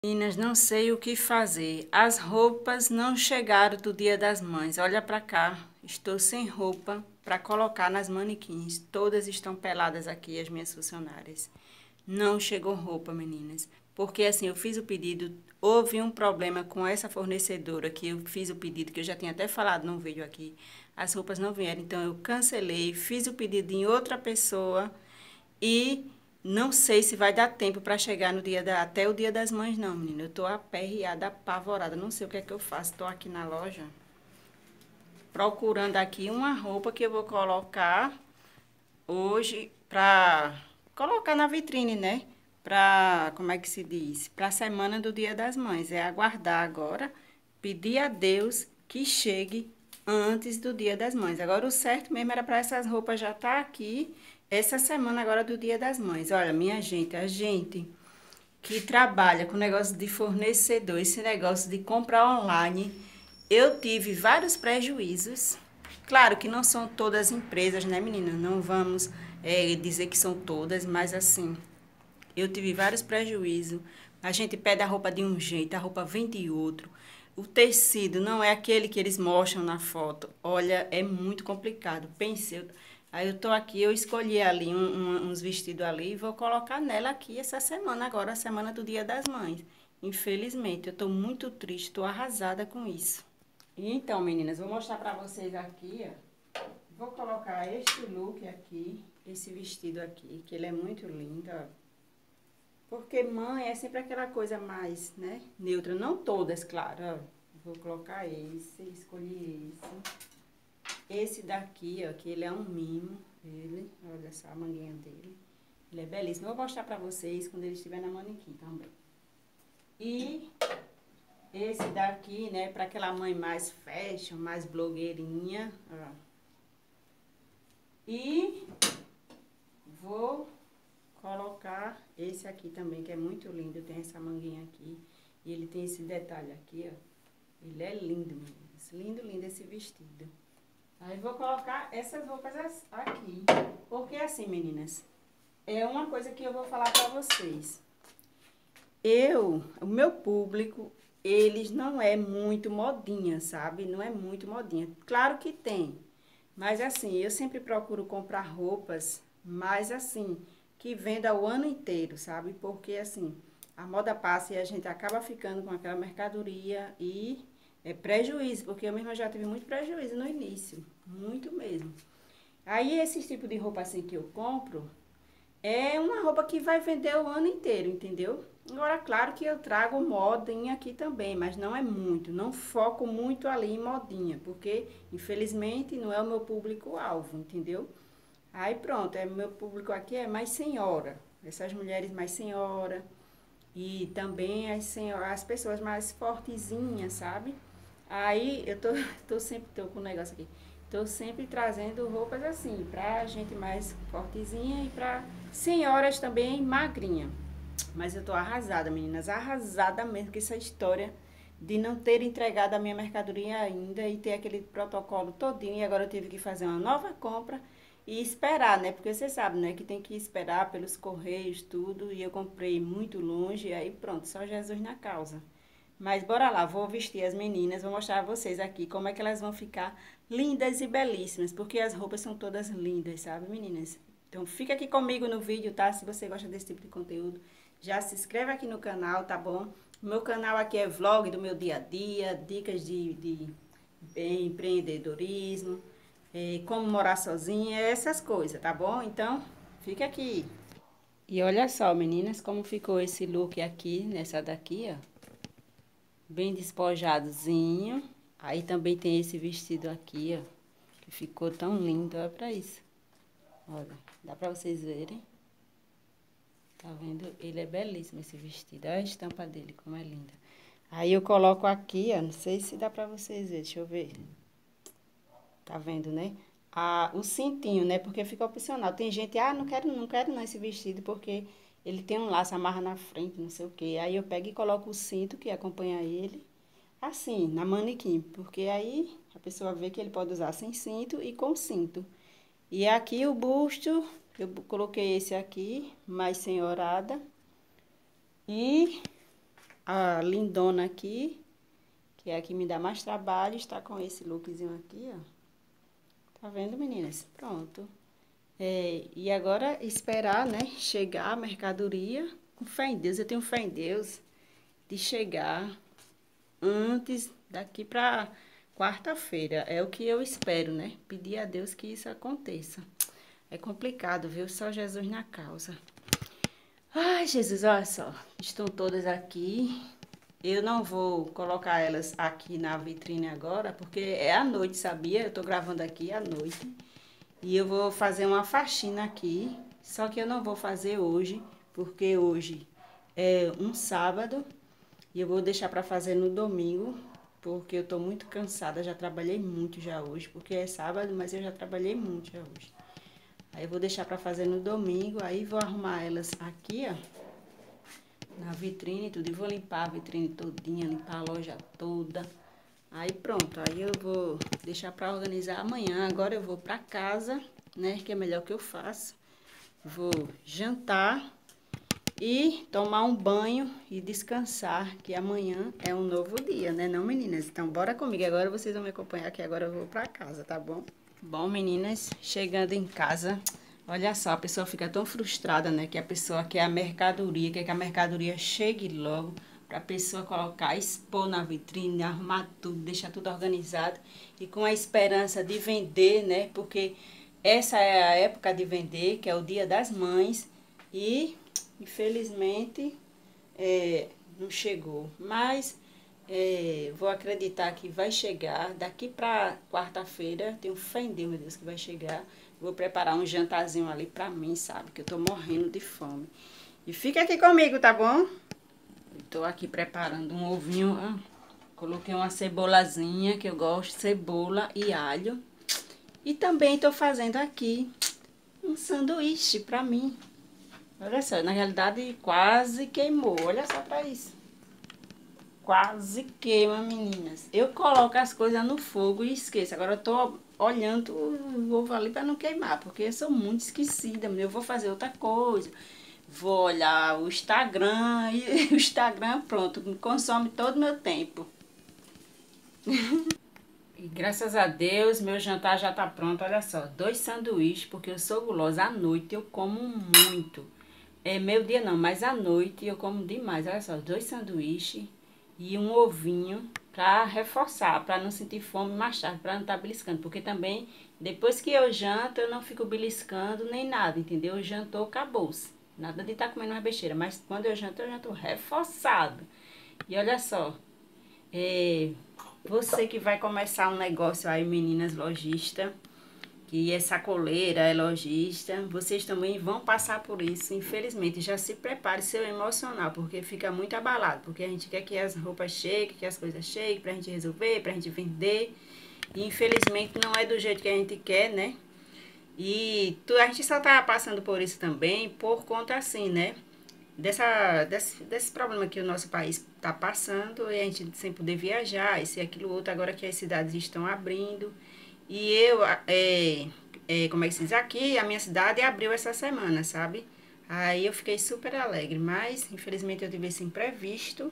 Meninas, não sei o que fazer. As roupas não chegaram do Dia das Mães. Olha pra cá, estou sem roupa para colocar nas manequins. Todas estão peladas aqui, as minhas funcionárias. Não chegou roupa, meninas. Porque assim, eu fiz o pedido, houve um problema com essa fornecedora que eu fiz o pedido, que eu já tinha até falado num vídeo aqui. As roupas não vieram, então eu cancelei, fiz o pedido em outra pessoa e não sei se vai dar tempo para chegar no até o Dia das Mães, não, menina. Eu tô aperreada, apavorada. Não sei o que é que eu faço. Tô aqui na loja procurando aqui uma roupa que eu vou colocar hoje para colocar na vitrine, né? Para, como é que se diz? Para a semana do Dia das Mães. É aguardar agora, pedir a Deus que chegue antes do Dia das Mães. Agora, o certo mesmo era para essas roupas já estar aqui essa semana agora do Dia das Mães. Olha, minha gente, a gente que trabalha com negócio de fornecedor, esse negócio de comprar online, eu tive vários prejuízos. Claro que não são todas as empresas, né, menina? Não vamos dizer que são todas, mas assim, eu tive vários prejuízos. A gente pede a roupa de um jeito, a roupa vem de outro. O tecido não é aquele que eles mostram na foto. Olha, é muito complicado. Pensei, aí eu tô aqui, eu escolhi ali uns vestidos ali e vou colocar nela aqui essa semana, agora a semana do Dia das Mães. Infelizmente, eu tô muito triste, tô arrasada com isso. E então, meninas, vou mostrar pra vocês aqui, ó. Vou colocar este look aqui, esse vestido aqui, que ele é muito lindo, ó. Porque mãe é sempre aquela coisa mais, né, neutra. Não todas, claro, ó. Vou colocar esse, escolhi esse. Esse daqui, ó, que ele é um mimo, ele, olha só a manguinha dele. Ele é belíssimo. Eu vou mostrar pra vocês quando ele estiver na manequim também. E esse daqui, né, pra aquela mãe mais fashion, mais blogueirinha, ó. E vou colocar esse aqui também, que é muito lindo. Tem essa manguinha aqui. E ele tem esse detalhe aqui, ó. Ele é lindo, meninas. Lindo, lindo esse vestido. Aí vou colocar essas roupas aqui. Porque assim, meninas, é uma coisa que eu vou falar pra vocês. O meu público, eles não é muito modinha, sabe? Não é muito modinha. Claro que tem. Mas assim, eu sempre procuro comprar roupas mais assim, que venda o ano inteiro, sabe? Porque assim, a moda passa e a gente acaba ficando com aquela mercadoria e é prejuízo, porque eu mesma já tive muito prejuízo no início, muito mesmo. Aí esse tipo de roupa assim que eu compro, é uma roupa que vai vender o ano inteiro, entendeu? Agora, claro que eu trago modinha aqui também, mas não é muito, não foco muito ali em modinha, porque infelizmente não é o meu público-alvo, entendeu? Aí pronto, meu público aqui é mais senhora, essas mulheres mais senhora e também as pessoas mais fortezinhas, sabe? Aí eu tô com um negócio aqui. Tô sempre trazendo roupas assim, pra gente mais fortezinha e pra senhoras também magrinha. Mas eu tô arrasada, meninas, arrasada mesmo com essa história de não ter entregado a minha mercadoria ainda e ter aquele protocolo todinho. E agora eu tive que fazer uma nova compra e esperar, né? Porque você sabe, né? Que tem que esperar pelos correios, tudo. E eu comprei muito longe, aí pronto, só Jesus na causa. Mas bora lá, vou vestir as meninas, vou mostrar a vocês aqui como é que elas vão ficar lindas e belíssimas, porque as roupas são todas lindas, sabe, meninas? Então fica aqui comigo no vídeo, tá? Se você gosta desse tipo de conteúdo, já se inscreve aqui no canal, tá bom? O meu canal aqui é vlog do meu dia a dia, dicas de empreendedorismo, como morar sozinha, essas coisas, tá bom? Então, fica aqui. E olha só, meninas, como ficou esse look aqui, nessa daqui, ó. Bem despojadozinho. Aí também tem esse vestido aqui, ó. Que ficou tão lindo, olha pra isso. Olha, dá pra vocês verem. Tá vendo? Ele é belíssimo, esse vestido. Olha a estampa dele, como é linda. Aí eu coloco aqui, ó. Não sei se dá pra vocês verem. Deixa eu ver. Tá vendo, né? O cintinho, né? Porque fica opcional. Tem gente, não quero não esse vestido, porque ele tem um laço, amarra na frente, não sei o quê. Aí eu pego e coloco o cinto que acompanha ele. Assim, na manequim, porque aí a pessoa vê que ele pode usar sem cinto e com cinto. E aqui o busto, eu coloquei esse aqui, mais senhorada. E a lindona aqui, que é a que me dá mais trabalho, está com esse lookzinho aqui, ó. Tá vendo, meninas? Pronto. E agora esperar, né, chegar a mercadoria. Com fé em Deus, eu tenho fé em Deus de chegar antes daqui pra quarta-feira. É o que eu espero, né? Pedir a Deus que isso aconteça. É complicado, viu? Só Jesus na causa. Ai, Jesus, olha só. Estão todas aqui. Eu não vou colocar elas aqui na vitrine agora, porque é à noite, sabia? Eu tô gravando aqui à noite. E eu vou fazer uma faxina aqui. Só que eu não vou fazer hoje, porque hoje é um sábado. E eu vou deixar para fazer no domingo, porque eu tô muito cansada. Já trabalhei muito já hoje, porque é sábado, mas eu já trabalhei muito já hoje. Aí eu vou deixar para fazer no domingo, aí vou arrumar elas aqui, ó, na vitrine e tudo. E vou limpar a vitrine todinha, limpar a loja toda. Aí pronto, aí eu vou deixar para organizar amanhã. Agora eu vou para casa, né, que é melhor que eu faço. Vou jantar e tomar um banho e descansar, que amanhã é um novo dia, né, não, meninas? Então bora comigo, agora vocês vão me acompanhar, que agora eu vou para casa, tá bom? Bom, meninas, chegando em casa, olha só, a pessoa fica tão frustrada, né? Que a pessoa quer a mercadoria, quer que a mercadoria chegue logo, pra pessoa colocar, expor na vitrine, arrumar tudo, deixar tudo organizado e com a esperança de vender, né? Porque essa é a época de vender, que é o Dia das Mães e, infelizmente, não chegou. Mas vou acreditar que vai chegar. Daqui para quarta-feira, tenho fé em Deus, meu Deus, que vai chegar. Vou preparar um jantarzinho ali pra mim, sabe? Que eu tô morrendo de fome. E fica aqui comigo, tá bom? Tô aqui preparando um ovinho. Coloquei uma cebolazinha, que eu gosto, cebola e alho. E também tô fazendo aqui um sanduíche pra mim. Olha só, na realidade quase queimou. Olha só pra isso. Quase queima, meninas. Eu coloco as coisas no fogo e esqueço. Agora eu tô olhando o ovo ali para não queimar, porque eu sou muito esquecida. Eu vou fazer outra coisa. Vou olhar o Instagram e o Instagram, pronto, consome todo o meu tempo. E graças a Deus, meu jantar já tá pronto. Olha só, 2 sanduíches, porque eu sou gulosa. À noite eu como muito. É meio dia não, mas à noite eu como demais. Olha só, 2 sanduíches e um ovinho pra reforçar, pra não sentir fome mais tarde, pra não estar beliscando. Porque também, depois que eu janto, eu não fico beliscando nem nada, entendeu? Jantou, acabou-se. Nada de estar comendo uma besteira, mas quando eu janto reforçado. E olha só, você que vai começar um negócio aí, meninas lojistas, que é sacoleira, é lojista, vocês também vão passar por isso, infelizmente. Já se prepare seu emocional, porque fica muito abalado, porque a gente quer que as roupas cheguem, que as coisas cheguem, pra gente resolver, pra gente vender, e infelizmente não é do jeito que a gente quer, né? E a gente só tá passando por isso também, por conta assim, né? Desse problema que o nosso país tá passando, e a gente sem poder viajar, esse e aquilo outro, agora que as cidades estão abrindo. E como é que se diz? Aqui, a minha cidade abriu essa semana, sabe? Aí eu fiquei super alegre, mas infelizmente eu tive esse imprevisto.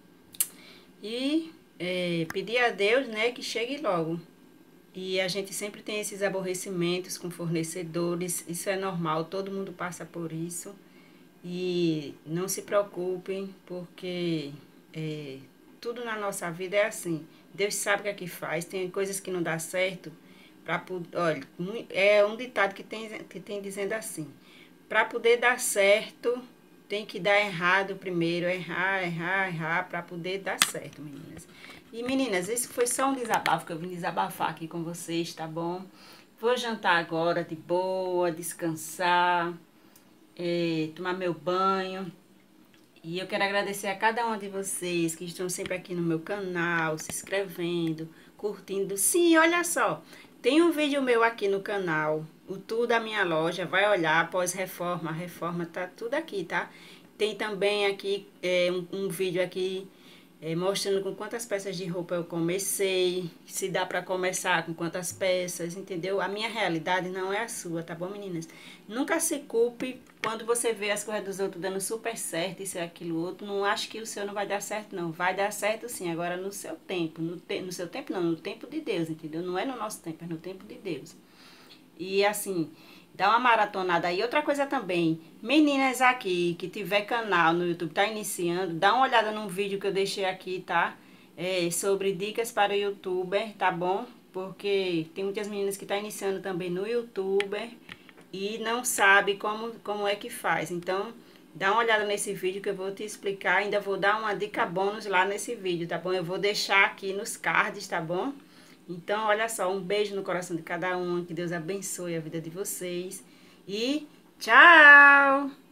E pedi a Deus, né, que chegue logo. E a gente sempre tem esses aborrecimentos com fornecedores, isso é normal, todo mundo passa por isso. E não se preocupem, porque tudo na nossa vida é assim. Deus sabe o que é que faz, tem coisas que não dá certo. Olha, é um ditado que tem dizendo assim: para poder dar certo, tem que dar errado primeiro, errar, para poder dar certo, meninas. E meninas, isso foi só um desabafo que eu vim desabafar aqui com vocês, tá bom? Vou jantar agora de boa, descansar, tomar meu banho. E eu quero agradecer a cada uma de vocês que estão sempre aqui no meu canal, se inscrevendo, curtindo. Sim, olha só, tem um vídeo meu aqui no canal, o Tour da Minha Loja, vai olhar após reforma, a reforma tá tudo aqui, tá? Tem também aqui um vídeo aqui mostrando com quantas peças de roupa eu comecei, se dá para começar com quantas peças, entendeu? A minha realidade não é a sua, tá bom, meninas? Nunca se culpe quando você vê as coisas dos outros dando super certo, isso e aquilo outro. Não acho que o seu não vai dar certo, não. Vai dar certo sim, agora no seu tempo. No seu tempo não, no tempo de Deus, entendeu? Não é no nosso tempo, é no tempo de Deus. E assim, dá uma maratonada aí. Outra coisa também, meninas aqui que tiver canal no YouTube, tá iniciando, dá uma olhada num vídeo que eu deixei aqui, tá? Sobre dicas para o YouTuber, tá bom? Porque tem muitas meninas que tá iniciando também no YouTuber e não sabe como é que faz. Então, dá uma olhada nesse vídeo que eu vou te explicar. Ainda vou dar uma dica bônus lá nesse vídeo, tá bom? Eu vou deixar aqui nos cards, tá bom? Então, olha só, um beijo no coração de cada um, que Deus abençoe a vida de vocês e tchau!